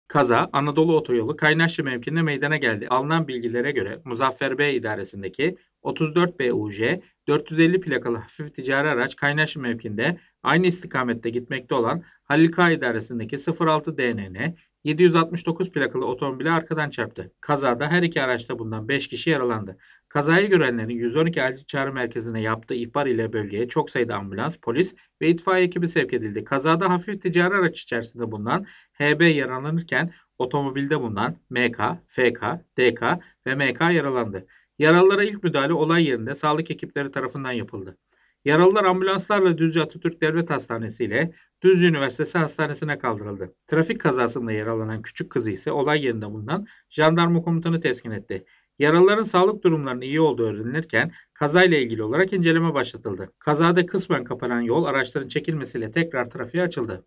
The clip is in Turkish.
Kaza Anadolu Otoyolu Kaynaşlı mevkiinde meydana geldi. Alınan bilgilere göre Muzaffer Bey idaresindeki 34 BUJ 450 plakalı hafif ticari araç Kaynaşlı mevkinde aynı istikamette gitmekte olan Halil K idaresindeki 06 DNN 769 plakalı otomobile arkadan çarptı. Kazada her iki araçta bulunan 5 kişi yaralandı. Kazayı görenlerin 112 acil çağrı merkezine yaptığı ihbar ile bölgeye çok sayıda ambulans, polis ve itfaiye ekibi sevk edildi. Kazada hafif ticari araç içerisinde bulunan HB yaralanırken otomobilde bulunan MK, FK, DK ve MK yaralandı. Yaralılara ilk müdahale olay yerinde sağlık ekipleri tarafından yapıldı. Yaralılar ambulanslarla Düzce Atatürk Devlet Hastanesi ile Düzce Üniversitesi Hastanesi'ne kaldırıldı. Trafik kazasında yaralanan küçük kızı ise olay yerinde bulunan jandarma komutanı teskin etti. Yaralıların sağlık durumlarının iyi olduğu öğrenilirken kazayla ilgili olarak inceleme başlatıldı. Kazada kısmen kapanan yol araçların çekilmesiyle tekrar trafiğe açıldı.